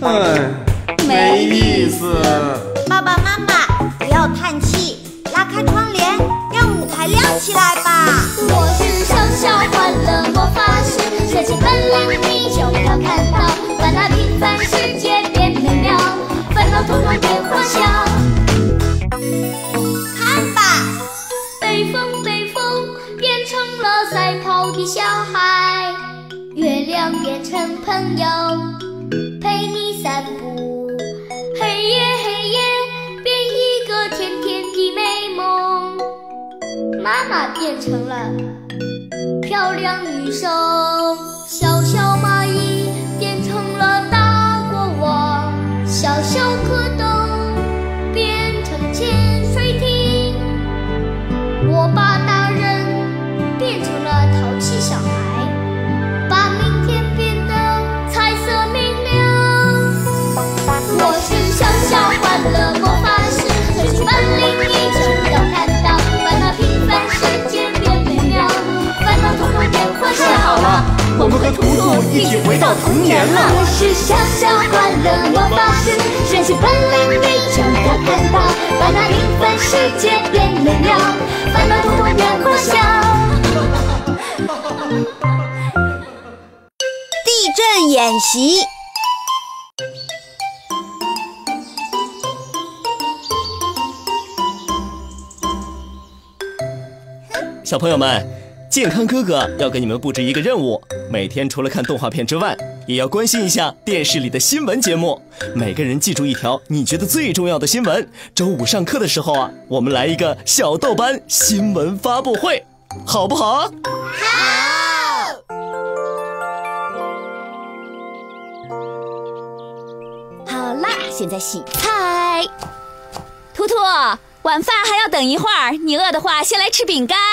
没意思。 爸爸妈妈，不要叹气，拉开窗帘，让舞台亮起来吧。 我是小小欢乐魔法师，神奇本领你就要看到，把那平凡世界变美妙，烦恼统统变欢笑。 看吧， 北风北风变成了赛跑的小孩，月亮变成朋友陪你散步，黑夜黑夜变一个甜甜的美梦，妈妈变成了漂亮女手，小小蚂蚁变成了大国王，小小蝌蚪变成潜水艇，我把大人变成了淘气小孩，把明天变得彩色明亮。我是小小欢乐魔法师，神奇本领你就要看到，把那平凡世界变美妙，烦恼统统变欢笑。 太好了，我们和图图一起回到童年了。 我是小小欢乐魔法师，神奇本领你就要看到，把那平凡世界变美妙，烦恼统统变欢笑。 地震演习。 小朋友们，健康哥哥要给你们布置一个任务，每天除了看动画片之外，也要关心一下电视里的新闻节目。每个人记住一条你觉得最重要的新闻。周五上课的时候啊，我们来一个小豆班新闻发布会，好不好？ 好。 好啦，现在洗菜。图图，晚饭还要等一会儿，你饿的话先来吃饼干。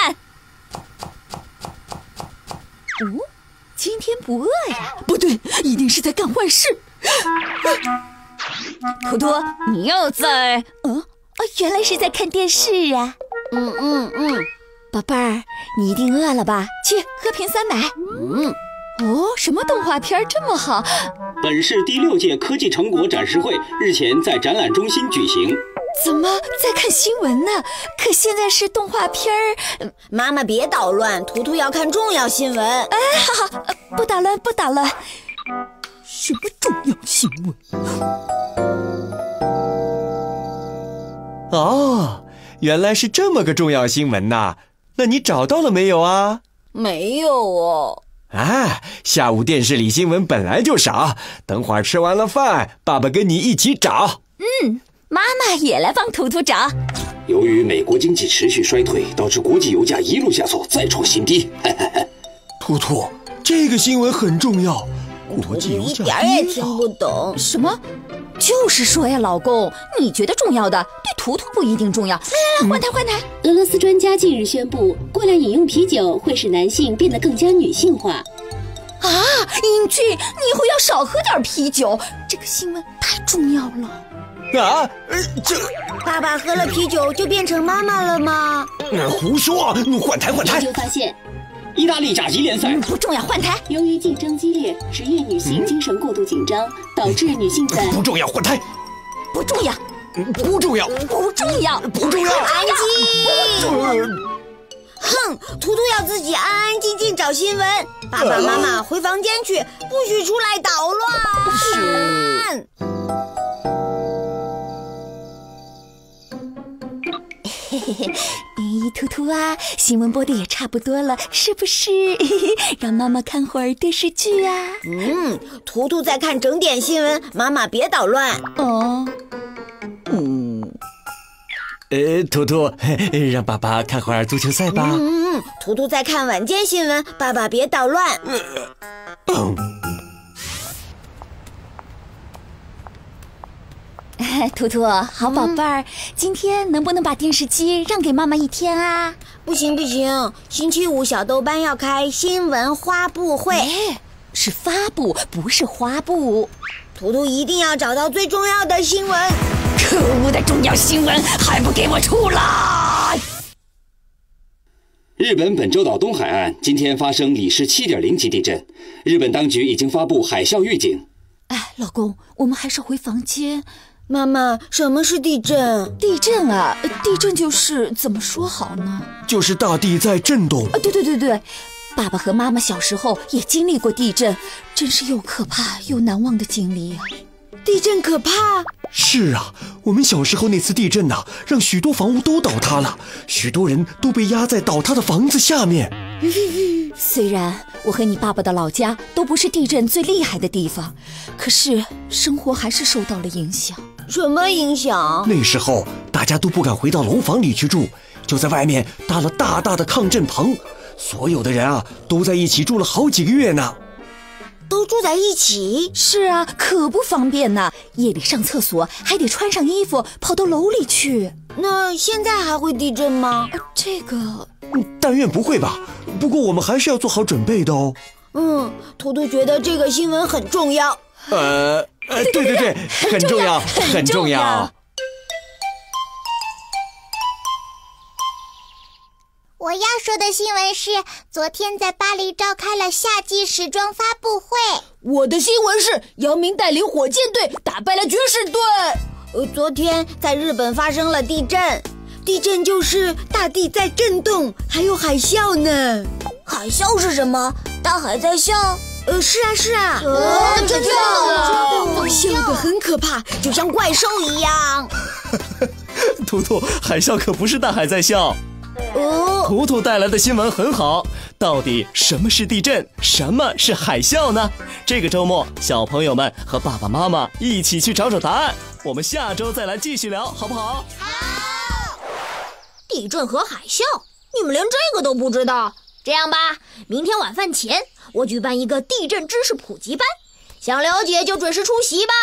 今天不饿呀？不对，一定是在干坏事。图图，你又在……原来是在看电视啊。宝贝儿，你一定饿了吧？去喝瓶酸奶。什么动画片这么好？ 本市第6届科技成果展示会日前在展览中心举行。 怎么在看新闻呢？可现在是动画片儿。 妈妈别捣乱，图图要看重要新闻。 好，不捣乱，不捣乱。什么重要新闻？ 哦，原来是这么个重要新闻呐！那你找到了没有啊？ 没有哦。 下午电视里新闻本来就少，等会儿吃完了饭，爸爸跟你一起找。 妈妈也来帮图图找。 由于美国经济持续衰退，导致国际油价一路下挫，再创新低。 图图，这个新闻很重要。国际油价一点也听不懂。 什么？就是说呀，老公，你觉得重要的，对图图不一定重要。来，换台换台。 俄罗斯专家近日宣布，过量饮用啤酒会使男性变得更加女性化。 英俊，你以后要少喝点啤酒。这个新闻太重要了。 爸爸喝了啤酒就变成妈妈了吗？ 胡说！换台。 研究发现， 意大利甲级联赛不重要，换台。 由于竞争激烈，职业女性精神过度紧张，导致女性在不重要，换台。 不重要， 不重要， 不重要， 不重要。 安静！哼，图图要自己安安静静找新闻。爸爸妈妈回房间去，不许出来捣乱。 图图啊，新闻播的也差不多了，是不是？让妈妈看会儿电视剧啊。 图图在看整点新闻，妈妈别捣乱。 图图，让爸爸看会儿足球赛吧。 图图在看晚间新闻，爸爸别捣乱。 图图，好宝贝儿，今天能不能把电视机让给妈妈一天啊？ 不行，星期五小豆班要开新闻发布会。 是发布，不是花布。 图图一定要找到最重要的新闻。 可恶的重要新闻还不给我出来！ 日本本州岛东海岸今天发生里氏7.0级地震，日本当局已经发布海啸预警。 老公，我们还是回房间。 妈妈，什么是地震？ 地震啊，地震就是怎么说好呢？ 就是大地在震动。 对，爸爸和妈妈小时候也经历过地震，真是又可怕又难忘的经历啊。 地震可怕？ 是啊，我们小时候那次地震啊，让许多房屋都倒塌了，许多人都被压在倒塌的房子下面。 虽然我和你爸爸的老家都不是地震最厉害的地方，可是生活还是受到了影响。 什么影响？ 那时候大家都不敢回到楼房里去住，就在外面搭了大大的抗震棚，所有的人啊都在一起住了好几个月呢。 都住在一起？ 是啊，可不方便呢。夜里上厕所还得穿上衣服跑到楼里去。 那现在还会地震吗？ 这个但愿不会吧，不过我们还是要做好准备的哦。 图图觉得这个新闻很重要。 对，很重要，很重要。 我要说的新闻是，昨天在巴黎召开了夏季时装发布会。 我的新闻是，姚明带领火箭队打败了爵士队。昨天在日本发生了地震，地震就是大地在震动，还有海啸呢。海啸是什么？大海在啸？是啊。真的笑得很可怕，就像怪兽一样。 图图，海啸可不是大海在笑。图图带来的新闻很好，到底什么是地震，什么是海啸呢？这个周末，小朋友们和爸爸妈妈一起去找找答案。我们下周再来继续聊，好不好？ 好。地震和海啸，你们连这个都不知道？这样吧，明天晚饭前，我举办一个地震知识普及班，想了解就准时出席吧。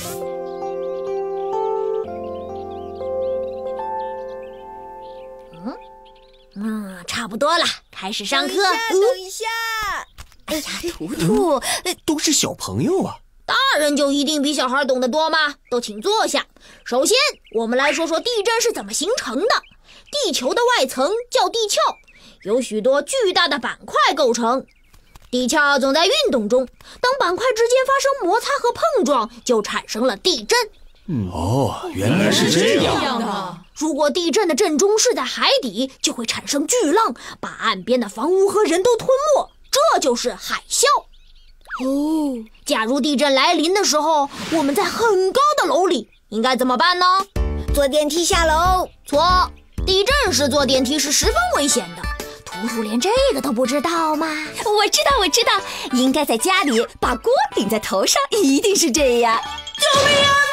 差不多了，开始上课。 等一下。 哎呀，图图， 都是小朋友啊。 大人就一定比小孩懂得多吗？都请坐下。首先，我们来说说地震是怎么形成的。地球的外层叫地壳，由许多巨大的板块构成。地壳总在运动中，当板块之间发生摩擦和碰撞，就产生了地震。 原来是这样的。如果地震的震中是在海底，就会产生巨浪，把岸边的房屋和人都吞没，这就是海啸。假如地震来临的时候，我们在很高的楼里，应该怎么办呢？ 坐电梯下楼。 错，地震时坐电梯是十分危险的。图图连这个都不知道吗？ 我知道，应该在家里把锅顶在头上，一定是这样。 救命啊！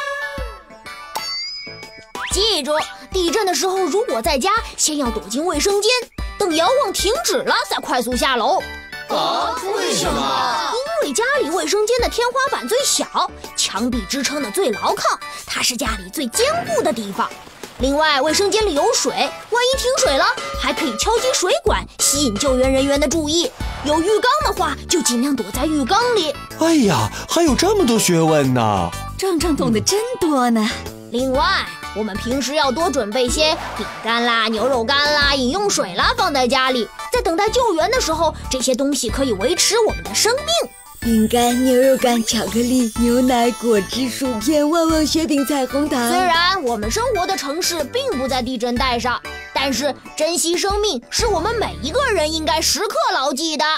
记住，地震的时候如果在家，先要躲进卫生间，等摇晃停止了再快速下楼。 为什么？ 因为家里卫生间的天花板最小，墙壁支撑的最牢靠，它是家里最坚固的地方。另外，卫生间里有水，万一停水了，还可以敲击水管，吸引救援人员的注意。有浴缸的话，就尽量躲在浴缸里。 哎呀，还有这么多学问呢！ 壮壮懂得真多呢。 另外，我们平时要多准备些饼干啦、牛肉干啦、饮用水啦，放在家里，在等待救援的时候，这些东西可以维持我们的生命。 饼干、牛肉干、巧克力、牛奶、果汁、薯片、旺旺雪饼、彩虹糖。 虽然我们生活的城市并不在地震带上，但是珍惜生命是我们每一个人应该时刻牢记的。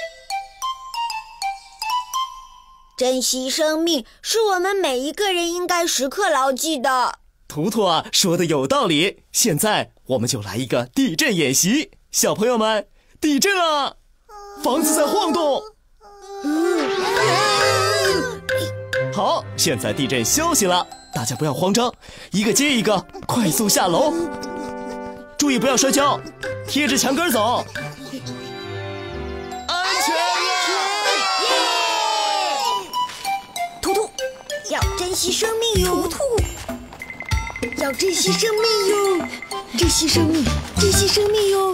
珍惜生命是我们每一个人应该时刻牢记的。 图图啊，说的有道理。现在我们就来一个地震演习，小朋友们，地震了，房子在晃动。好，现在地震休息了，大家不要慌张，一个接一个，快速下楼，注意不要摔跤，贴着墙根走，安全图图，要珍惜生命哟！图图，要珍惜生命哟！珍惜生命，珍惜生命哟！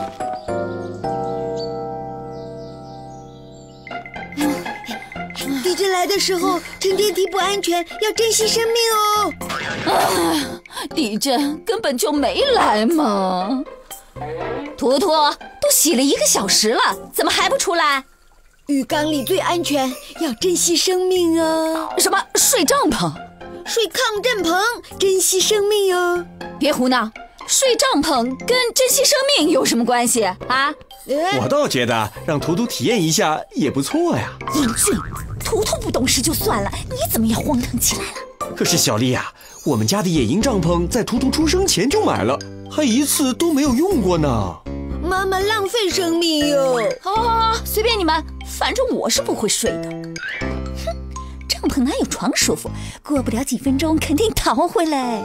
地震来的时候，乘电梯不安全，要珍惜生命哦。 地震根本就没来嘛。图图，都洗了1个小时了，怎么还不出来？ 浴缸里最安全，要珍惜生命哦。 什么睡帐篷？ 睡抗震棚，珍惜生命哟！ 别胡闹，睡帐篷跟珍惜生命有什么关系啊？ 我倒觉得让图图体验一下也不错呀。 英俊，图图不懂事就算了，你怎么也荒唐起来了？ 可是小丽啊，我们家的野营帐篷在图图出生前就买了，还一次都没有用过呢。 妈妈浪费生命哟！ 好，随便你们，反正我是不会睡的。哼，帐篷哪有床舒服？过不了几分钟肯定逃回来。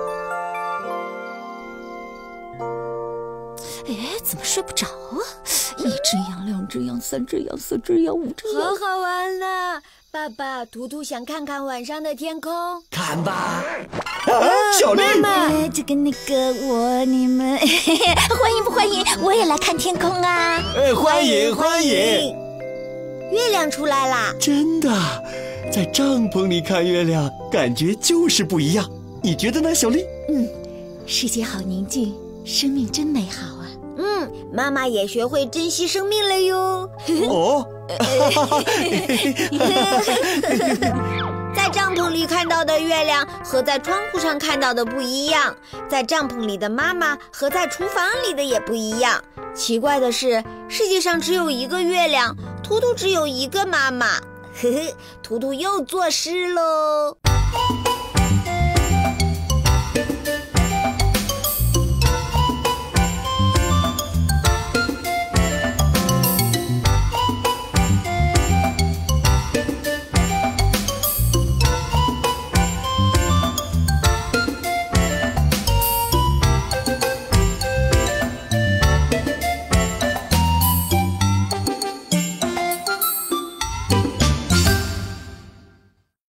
哎，怎么睡不着啊？一只羊，两只羊，三只羊，四只羊，五只羊， 好好玩了。爸爸，图图想看看晚上的天空。 看吧。小丽， 妈妈， 这个那个你们欢迎不欢迎？我也来看天空啊！ 欢迎欢迎！ 月亮出来啦！ 真的，在帐篷里看月亮，感觉就是不一样。你觉得呢，小丽？ 世界好宁静，生命真美好啊！ 妈妈也学会珍惜生命了哟。 哦， 在帐篷里看到的月亮和在窗户上看到的不一样，在帐篷里的妈妈和在厨房里的也不一样。奇怪的是，世界上只有一个月亮，图图只有一个妈妈。图图又作诗喽。